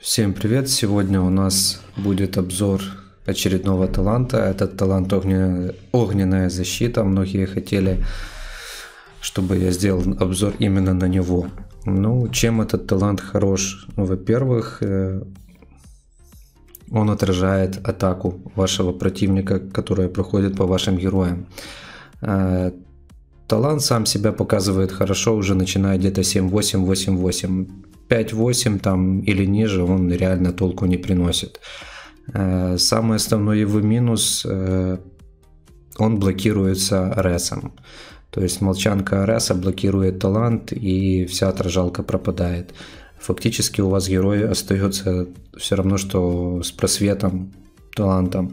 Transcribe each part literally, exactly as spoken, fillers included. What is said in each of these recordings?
Всем привет! Сегодня у нас будет обзор очередного таланта. Этот талант огненная, огненная защита. Многие хотели, чтобы я сделал обзор именно на него. Ну, чем этот талант хорош? Ну, во-первых, он отражает атаку вашего противника, которая проходит по вашим героям. Талант сам себя показывает хорошо, уже начиная где-то семь восемь, восемь восемь. пять восемь там или ниже он реально толку не приносит. Самый основной его минус, он блокируется аресом. То есть молчанка ареса блокирует талант, и вся отражалка пропадает. Фактически у вас герой остается все равно, что с просветом талантом.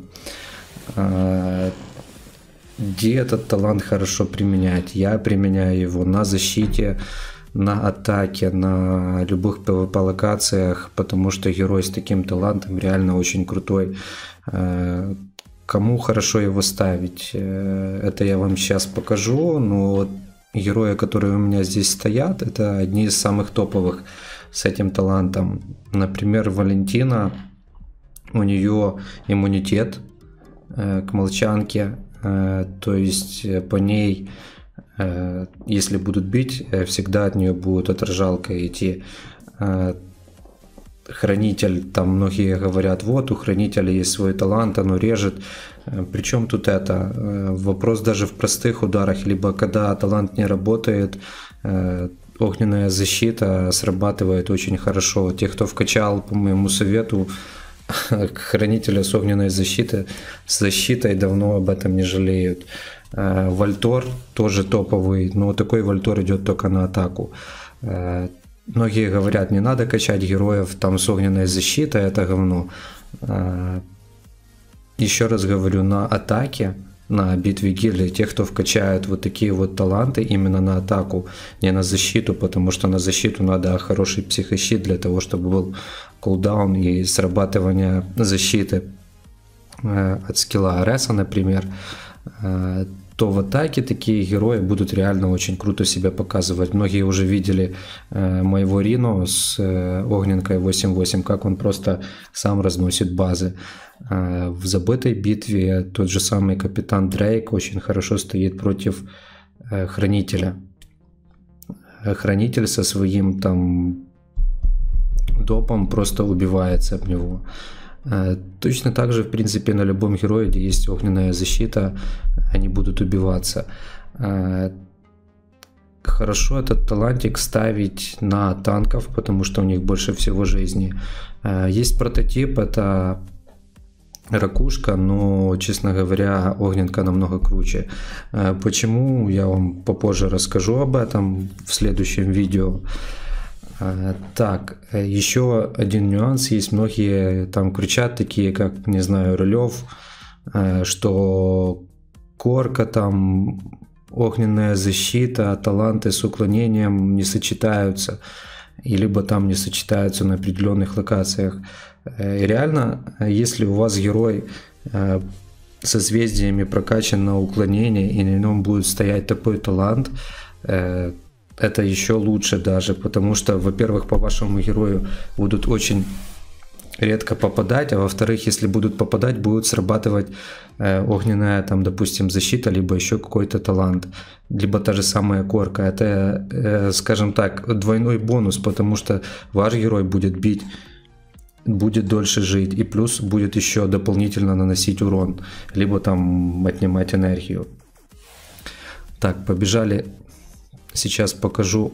Где этот талант хорошо применять? Я применяю его на защите, на атаке, на любых пэ вэ пэ локациях, потому что герой с таким талантом реально очень крутой. Кому хорошо его ставить? Это я вам сейчас покажу, но герои, которые у меня здесь стоят, это одни из самых топовых с этим талантом. Например, Валентина, у нее иммунитет к молчанке, то есть по ней, если будут бить, всегда от нее будет отражалка идти. Хранитель, там многие говорят, вот у хранителя есть свой талант, оно режет. Причем тут это? Вопрос даже в простых ударах, либо когда талант не работает, огненная защита срабатывает очень хорошо. Те, кто вкачал, по моему совету, хранителя с огненной защитой, с защитой, давно об этом не жалеют. Вольтор тоже топовый, но такой Вольтор идет только на атаку. Многие говорят, не надо качать героев там с огненной защитой, это говно. Еще раз говорю, на атаке, на битве гильдии, те, кто вкачают вот такие вот таланты именно на атаку, не на защиту, потому что на защиту надо хороший психощит для того, чтобы был кулдаун и срабатывание защиты от скилла Ареса, например, то в атаке такие герои будут реально очень круто себя показывать. Многие уже видели моего Рино с огненкой восемь восемь, как он просто сам разносит базы. В забытой битве тот же самый капитан Дрейк очень хорошо стоит против хранителя. Хранитель со своим там допом просто убивается об него. Точно так же, в принципе, на любом герое, где есть огненная защита, они будут убиваться. Хорошо этот талантик ставить на танков, потому что у них больше всего жизни. Есть прототип, это ракушка, но, честно говоря, огненка намного круче. Почему? Я вам попозже расскажу об этом в следующем видео. Так, еще один нюанс есть. Многие там кричат, такие как, не знаю, Рылев, что корка там, огненная защита, таланты с уклонением не сочетаются, и либо там не сочетаются на определенных локациях. И реально, если у вас герой созвездиями прокачан на уклонение, и на нем будет стоять такой талант, это еще лучше даже, потому что, во-первых, по вашему герою будут очень редко попадать, а во-вторых, если будут попадать, будет срабатывать э, огненная, там, допустим, защита, либо еще какой-то талант, либо та же самая корка. Это, э, скажем так, двойной бонус, потому что ваш герой будет бить, будет дольше жить, и плюс будет еще дополнительно наносить урон, либо там отнимать энергию. Так, побежали. Сейчас покажу,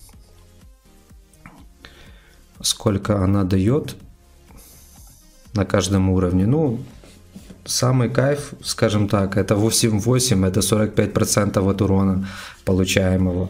сколько она дает на каждом уровне. Ну, самый кайф, скажем так, это восемь восемь, это сорок пять процентов от урона получаемого.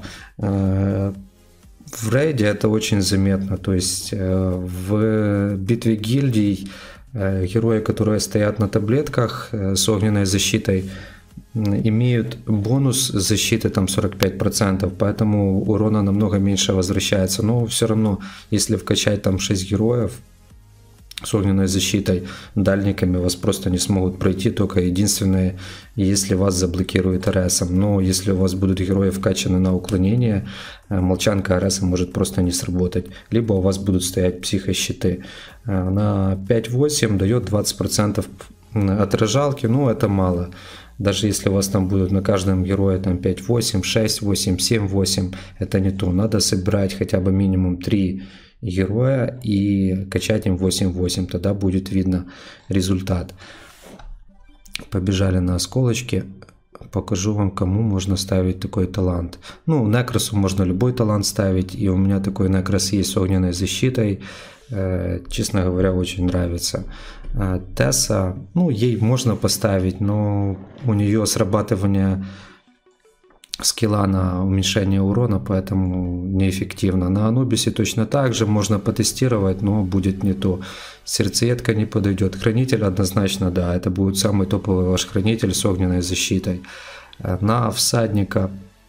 В рейде это очень заметно, то есть в битве гильдий герои, которые стоят на таблетках с огненной защитой, имеют бонус защиты там сорок пять процентов, поэтому урона намного меньше возвращается. Но все равно, если вкачать там шесть героев, с огненной защитой, дальниками вас просто не смогут пройти, только единственное, если вас заблокирует АРСом. Но если у вас будут герои вкачаны на уклонение, молчанка АРСа может просто не сработать. Либо у вас будут стоять психощиты. На пять восемь дает двадцать процентов отражалки, ну это мало. Даже если у вас там будут на каждом герое там пять восемь, шесть восемь, семь восемь, это не то. Надо собирать хотя бы минимум три героя и качать им восемь восемь, тогда будет видно результат. Побежали на осколочки. Покажу вам, кому можно ставить такой талант. Ну, Некросу можно любой талант ставить, и у меня такой Некрос есть с огненной защитой. Честно говоря, очень нравится. Тесса, ну, ей можно поставить, но у нее срабатывание скилла на уменьшение урона, поэтому неэффективно. На Анубисе точно так же можно потестировать, но будет не то. Сердцеедка не подойдет. Хранитель однозначно, да, это будет самый топовый ваш хранитель с огненной защитой. На всадника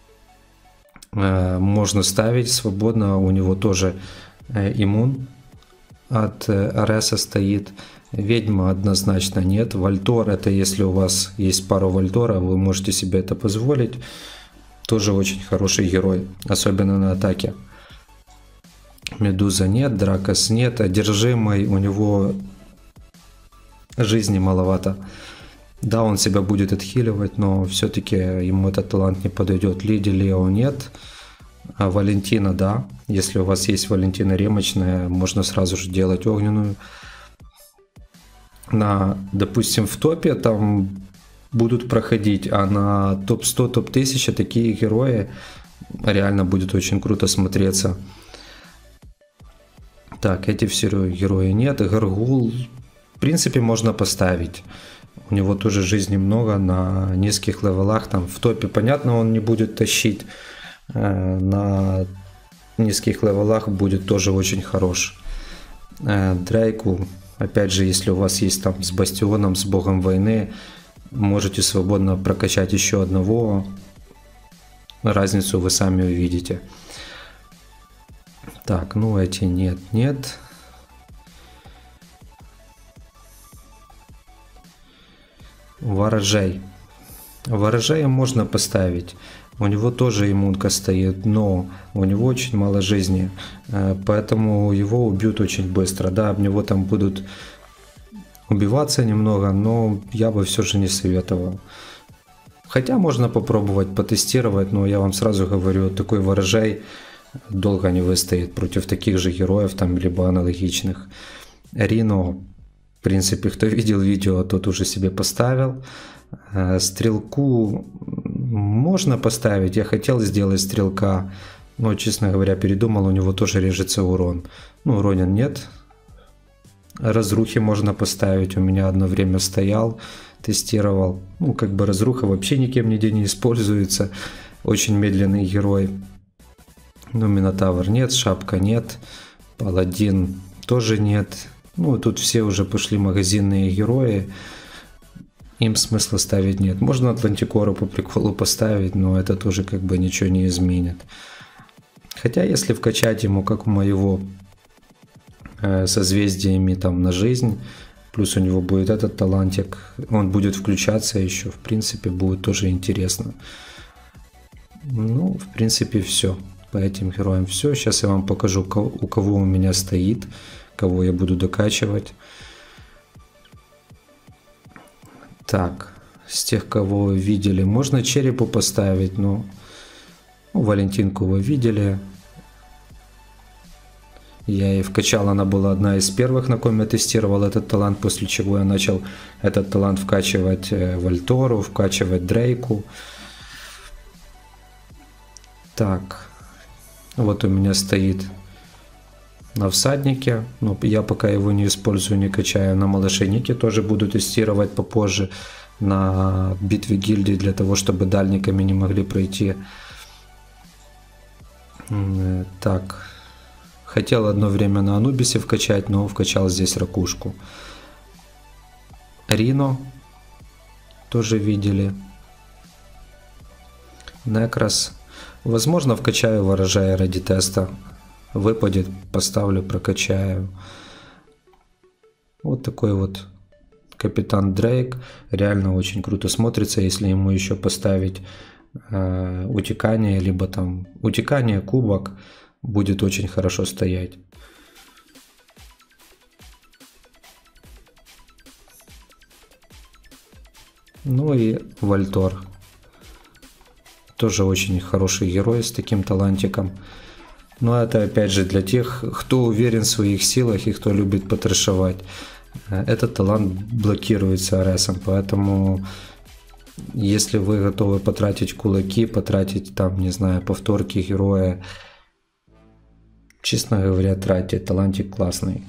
можно ставить свободно, у него тоже иммун от АРСа стоит. Ведьма однозначно нет. Вальтор, это если у вас есть пару Вальтора, вы можете себе это позволить. Тоже очень хороший герой, особенно на атаке. Медуза нет, Дракос нет, одержимый, у него жизни маловато. Да, он себя будет отхиливать, но все-таки ему этот талант не подойдет. Леди Лео нет, а Валентина да. Если у вас есть Валентина ремочная, можно сразу же делать огненную. На, допустим, в топе там будут проходить, а на топ сто, топ тысяча такие герои реально будет очень круто смотреться. Так, эти все герои нет. Гаргул, в принципе, можно поставить. У него тоже жизни много на низких левелах. Там в топе, понятно, он не будет тащить. На низких левелах будет тоже очень хорош. Дрейку, опять же, если у вас есть там с Бастионом, с Богом войны, можете свободно прокачать еще одного. Разницу вы сами увидите. Так, ну эти нет, нет. Ворожей. Ворожея можно поставить. У него тоже иммунка стоит, но у него очень мало жизни. Поэтому его убьют очень быстро. Да, об него там будут убиваться немного, но я бы все же не советовал. Хотя можно попробовать потестировать, но я вам сразу говорю, такой ворожей долго не выстоит против таких же героев, там, либо аналогичных. Рино, в принципе, кто видел видео, тот уже себе поставил. Стрелку можно поставить, я хотел сделать стрелка, но, честно говоря, передумал, у него тоже режется урон. Ну, уронен нет. Разрухи можно поставить, у меня одно время стоял, тестировал. Ну, как бы разруха вообще никем нигде не используется, очень медленный герой. Ну, Минотавр нет, Шапка нет, Паладин тоже нет. Ну, тут все уже пошли магазинные герои, им смысла ставить нет. Можно Атлантикору по приколу поставить, но это тоже как бы ничего не изменит. Хотя, если вкачать ему, как у моего, э, созвездиями там на жизнь, плюс у него будет этот талантик, он будет включаться еще, в принципе, будет тоже интересно. Ну, в принципе, все. По этим героям все. Сейчас я вам покажу, у кого у меня стоит, кого я буду докачивать. Так, с тех, кого вы видели, можно черепу поставить, но ну, Валентинку вы видели. Я ее вкачал, она была одна из первых, на ком я тестировал этот талант, после чего я начал этот талант вкачивать Вальтору, вкачивать Дрейку. Так, вот у меня стоит на всаднике, но я пока его не использую, не качаю. На малышенике тоже буду тестировать попозже, на битве гильдии, для того, чтобы дальниками не могли пройти. Так, хотел одно время на Анубисе вкачать, но вкачал здесь ракушку. Рино тоже видели. Некрос. Возможно, вкачаю ворожая ради теста. Выпадет, поставлю, прокачаю. Вот такой вот Капитан Дрейк. Реально очень круто смотрится, если ему еще поставить э, утекание, либо там утекание, кубок, будет очень хорошо стоять. Ну и Вольтор. Тоже очень хороший герой с таким талантиком. Но это опять же для тех, кто уверен в своих силах и кто любит потрэшевать. Этот талант блокируется АРСом, поэтому если вы готовы потратить кулаки, потратить там, не знаю, повторки героя, честно говоря, тратьте, талантик классный.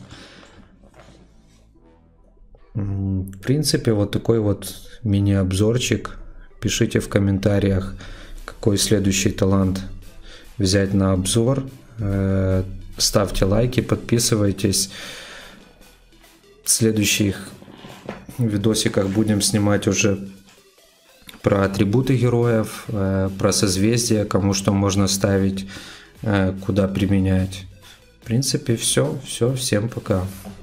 В принципе, вот такой вот мини-обзорчик. Пишите в комментариях, какой следующий талант взять на обзор. Ставьте лайки, подписывайтесь. В следующих видосиках будем снимать уже про атрибуты героев, про созвездия, кому что можно ставить, куда применять. В принципе, все. Все. Всем пока.